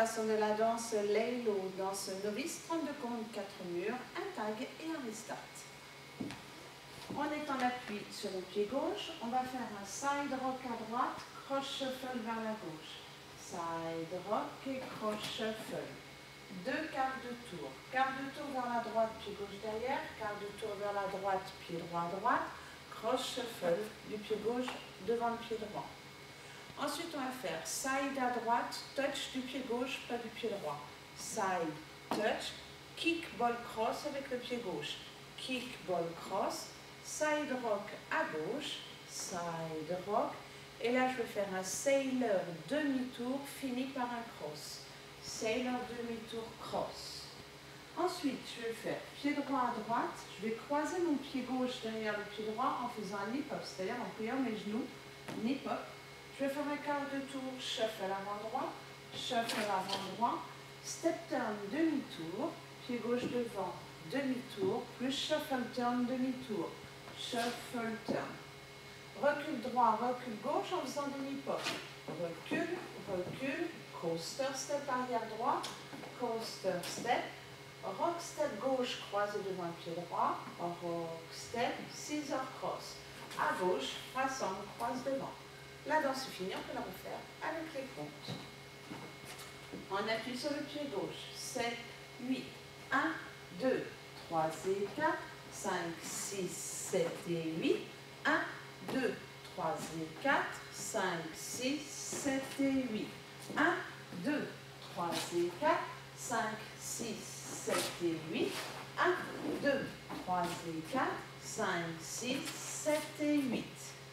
façon de la danse Laylo, danse novice, 32 comptes, 4 murs, un tag et un restart. On est en appui sur le pied gauche, on va faire un side rock à droite, cross shuffle vers la gauche. Side rock et cross shuffle. 2 quarts de tour. Quart de tour vers la droite, pied gauche derrière, quart de tour vers la droite, pied droit à droite, cross shuffle du pied gauche devant le pied droit. Ensuite, on va faire side à droite, touch du pied gauche, pas du pied droit. Side, touch, kick, ball, cross avec le pied gauche. Kick, ball, cross, side rock à gauche, side rock. Et là, je vais faire un sailor demi-tour fini par un cross. Sailor demi-tour, cross. Ensuite, je vais faire pied droit à droite. Je vais croiser mon pied gauche derrière le pied droit en faisant un nip-hop, c'est-à-dire en pliant mes genoux, nip-hop. Je vais faire un quart de tour, shuffle avant droit, shuffle avant droit, step turn demi-tour, pied gauche devant, demi-tour, plus shuffle turn demi-tour, shuffle turn. Recul droit, recul gauche en faisant des nip-hop. Recul, recul, coaster step arrière droit, coaster step, rock step gauche croisé devant le pied droit, rock step, scissor cross. À gauche, rassemble, croise devant. La danse est finie, on peut la refaire avec les comptes. On appuie sur le pied gauche. 7, 8, 1, 2, 3 et 4, 5, 6, 7 et 8, 1, 2, 3 et 4, 5, 6, 7 et 8, 1, 2, 3 et 4, 5, 6, 7 et 8, 1, 2, 3 et 4, 5, 6, 7 et 8.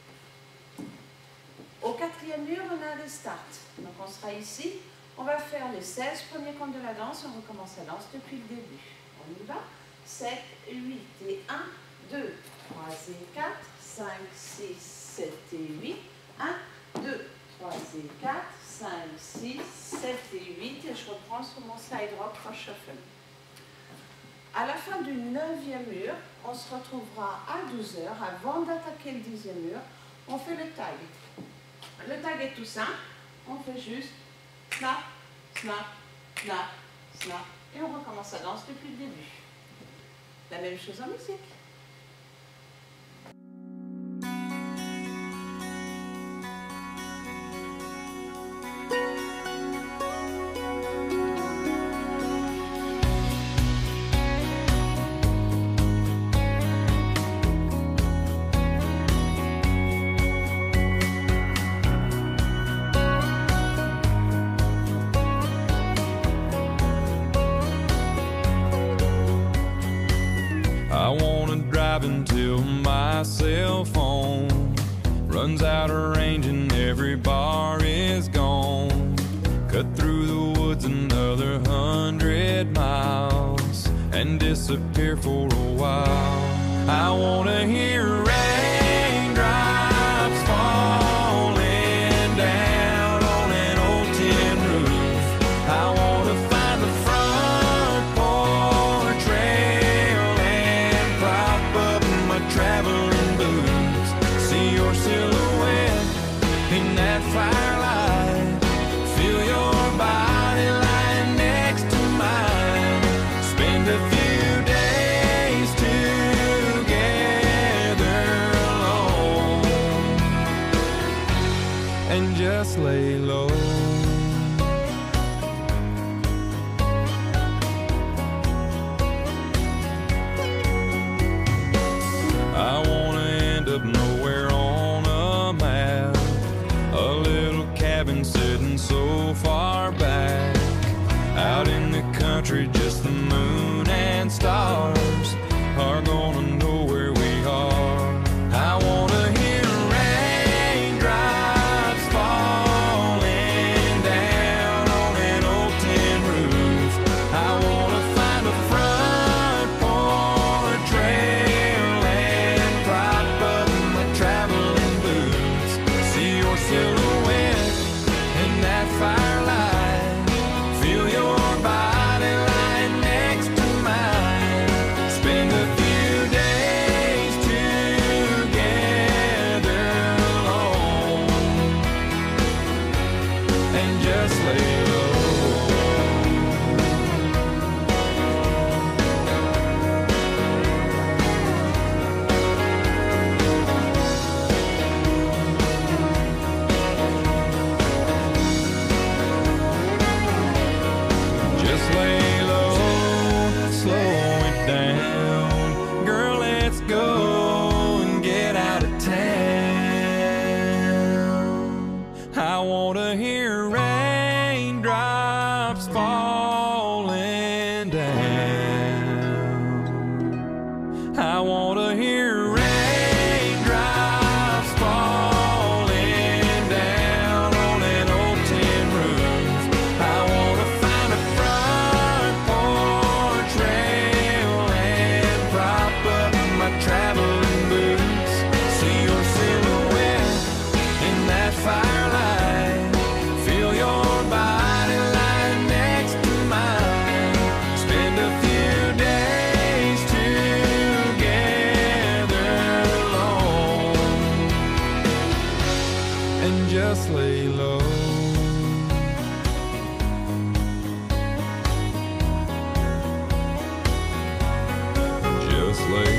Au quatrième mur, on a un restart. Donc on sera ici, on va faire les 16 premiers comptes de la danse, on recommence la danse depuis le début. On y va. 7, 8 et 1, 2, 3 et 4, 5, 6, 7 et 8, 1, 2, 3 et 4, 5, 6, 7 et 8, et je reprends sur mon slide rock cross shuffle. À la fin du 9e mur, on se retrouvera à 12 h, avant d'attaquer le 10e mur, on fait le tag. Le tag est tout simple, on fait juste snap, snap, snap, snap, et on recommence la danse depuis le début. La même chose en musique. I wanna drive until my cell phone runs out of range and every bar is gone. Cut through the woods another 100 miles and disappear for a while. I wanna hear raindrops falling down on an old tin roof. I wanna find the front porch rail and prop up my traveling boots. See your silhouette in that firelight. Feel your body lying next to mine. Spend a few days together just lay low, slow it down. Girl, let's go and get out of town. I wanna hear raindrops falling down. I wanna hear raindrops falling down on an old tin roof. I wanna find a front porch rail and prop up my traveling boots. See your silhouette in that firelight. Feel your body lying next to mine. Spend a few days together alone and just lay low. Just lay